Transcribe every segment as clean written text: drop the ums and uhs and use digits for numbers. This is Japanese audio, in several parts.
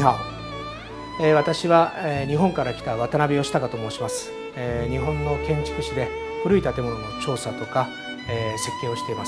ハオ。私は日本から来た渡辺義孝と申します。日本の建築士で古い建物の調査とか設計をしています。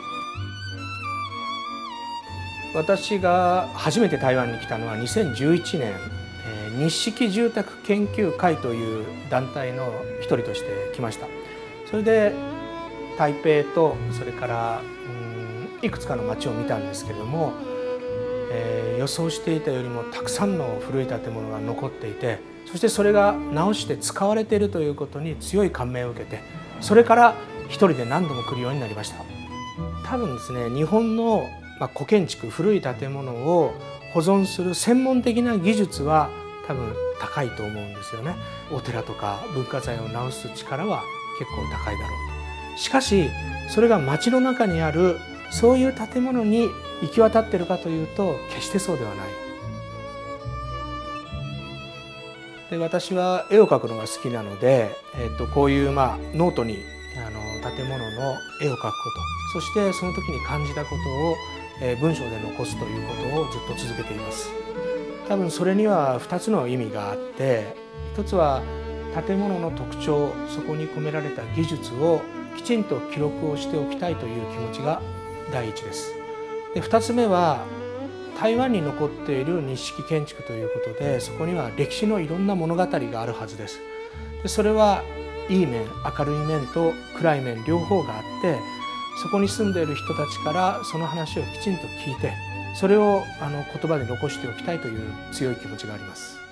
私が初めて台湾に来たのは2011年、日式住宅研究会という団体の一人として来ました。それで台北とそれからいくつかの町を見たんですけれども、予想していたよりもたくさんの古い建物が残っていて、そしてそれが直して使われているということに強い感銘を受けて、それから一人で何度も来るようになりました。多分ですね、日本の古建築、古い建物を保存する専門的な技術は多分高いと思うんですよね。お寺とか文化財を直す力は結構高いだろうと。しかしそれが町の中にあるそういう建物に行き渡っているかというと決してそうではない。で、私は絵を描くのが好きなので、こういうノートに建物の絵を描くこと、そしてその時に感じたことを文章で残すということをずっと続けています。多分それには2つの意味があって、1つは建物の特徴、そこに込められた技術をきちんと記録をしておきたいという気持ちが第一です。で、2つ目は台湾に残っている日式建築ということで、そこには歴史のいろんな物語があるはずです。で、それはいい面、明るい面と暗い面両方があって、そこに住んでいる人たちからその話をきちんと聞いて、それを言葉で残しておきたいという強い気持ちがあります。